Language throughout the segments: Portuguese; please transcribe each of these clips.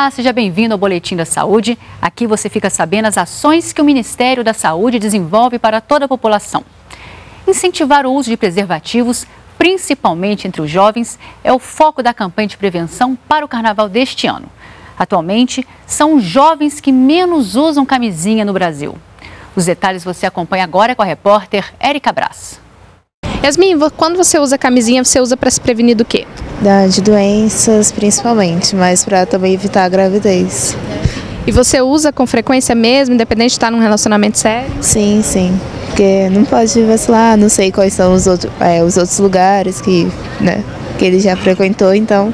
Olá, seja bem-vindo ao Boletim da Saúde. Aqui você fica sabendo as ações que o Ministério da Saúde desenvolve para toda a população. Incentivar o uso de preservativos, principalmente entre os jovens, é o foco da campanha de prevenção para o Carnaval deste ano. Atualmente, são os jovens que menos usam camisinha no Brasil. Os detalhes você acompanha agora com a repórter Érica Braz. Yasmin, quando você usa camisinha, você usa para se prevenir do quê? De doenças, principalmente, mas para também evitar a gravidez. E você usa com frequência mesmo, independente de estar num relacionamento sério? Sim, sim. Porque não pode vacilar, não sei quais são os outros lugares que ele já frequentou, então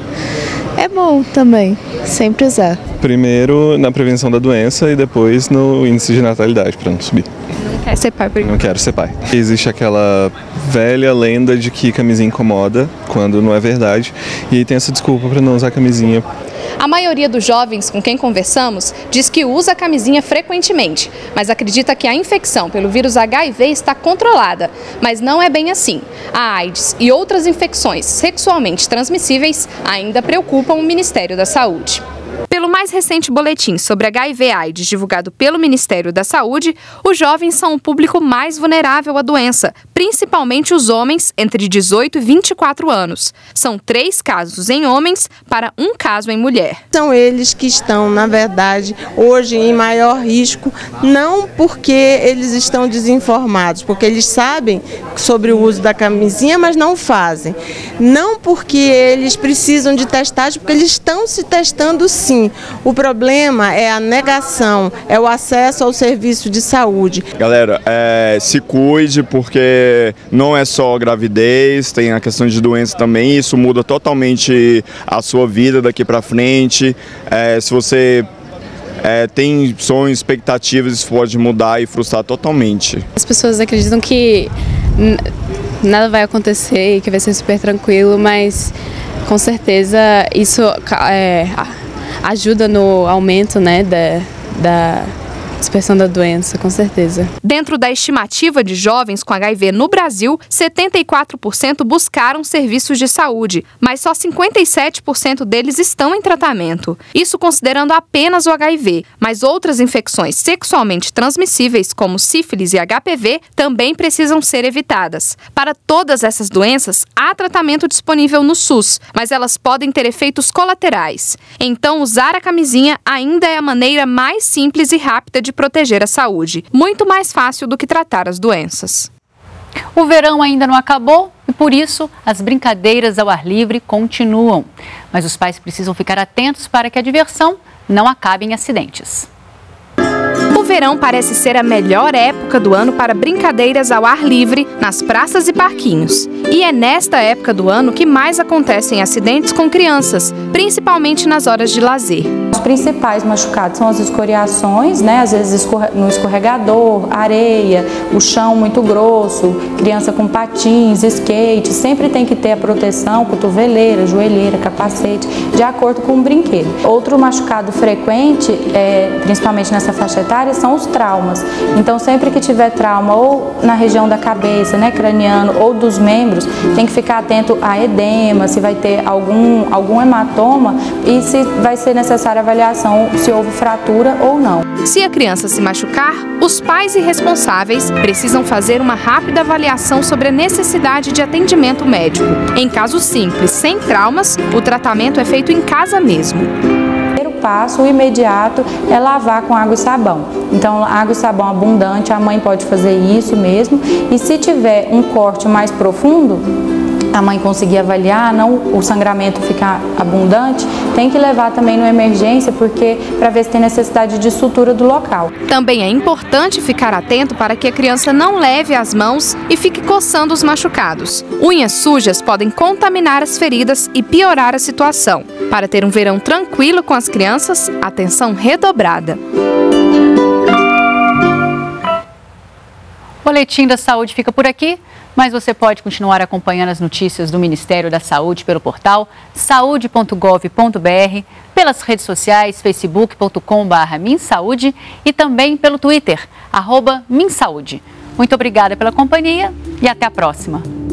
é bom também, sempre usar. Primeiro na prevenção da doença e depois no índice de natalidade, para não subir. Não quer ser pai? Não quero ser pai. Existe aquela velha lenda de que camisinha incomoda, quando não é verdade, e tem essa desculpa para não usar camisinha. A maioria dos jovens com quem conversamos diz que usa a camisinha frequentemente, mas acredita que a infecção pelo vírus HIV está controlada. Mas não é bem assim. A AIDS e outras infecções sexualmente transmissíveis ainda preocupam o Ministério da Saúde. Pelo mais recente boletim sobre HIV/AIDS divulgado pelo Ministério da Saúde, os jovens são o público mais vulnerável à doença, principalmente os homens entre 18 e 24 anos. São 3 casos em homens para 1 caso em mulher. São eles que estão, na verdade, hoje em maior risco, não porque eles estão desinformados, porque eles sabem sobre o uso da camisinha, mas não fazem. Não porque eles precisam de testagem, porque eles estão se testando sim. O problema é a negação, é o acesso ao serviço de saúde. Galera, se cuide, porque não é só gravidez, tem a questão de doença também, isso muda totalmente a sua vida daqui para frente. Se você tem sonhos, expectativas, isso pode mudar e frustrar totalmente. As pessoas acreditam que nada vai acontecer e que vai ser super tranquilo, mas com certeza isso ajuda no aumento, da dispersão da doença, com certeza. Dentro da estimativa de jovens com HIV no Brasil, 74% buscaram serviços de saúde, mas só 57% deles estão em tratamento. Isso considerando apenas o HIV, mas outras infecções sexualmente transmissíveis, como sífilis e HPV, também precisam ser evitadas. Para todas essas doenças, há tratamento disponível no SUS, mas elas podem ter efeitos colaterais. Então, usar a camisinha ainda é a maneira mais simples e rápida de proteger a saúde, muito mais fácil do que tratar as doenças. O verão ainda não acabou e, por isso, as brincadeiras ao ar livre continuam. Mas os pais precisam ficar atentos para que a diversão não acabe em acidentes. O verão parece ser a melhor época do ano para brincadeiras ao ar livre nas praças e parquinhos. E é nesta época do ano que mais acontecem acidentes com crianças, principalmente nas horas de lazer. Os principais machucados são as escoriações, às vezes no escorregador, areia, o chão muito grosso, criança com patins, skate, sempre tem que ter a proteção, cotoveleira, joelheira, capacete, de acordo com o brinquedo. Outro machucado frequente, principalmente nessa faixa etária, são os traumas. Então, sempre que tiver trauma ou na região da cabeça, craniano, ou dos membros, tem que ficar atento a edema, se vai ter algum hematoma e se vai ser necessária avaliação se houve fratura ou não. Se a criança se machucar, os pais e responsáveis precisam fazer uma rápida avaliação sobre a necessidade de atendimento médico. Em casos simples, sem traumas, o tratamento é feito em casa mesmo. O passo, o imediato, é lavar com água e sabão. Então, água e sabão abundante, a mãe pode fazer isso mesmo. E se tiver um corte mais profundo, a mãe conseguir avaliar, o sangramento ficar abundante, tem que levar também no emergência, porque para ver se tem necessidade de sutura do local. Também é importante ficar atento para que a criança não leve as mãos e fique coçando os machucados. Unhas sujas podem contaminar as feridas e piorar a situação. Para ter um verão tranquilo com as crianças, atenção redobrada. O Boletim da Saúde fica por aqui, mas você pode continuar acompanhando as notícias do Ministério da Saúde pelo portal saude.gov.br, pelas redes sociais facebook.com/minsaude e também pelo Twitter, @minsaude. Muito obrigada pela companhia e até a próxima.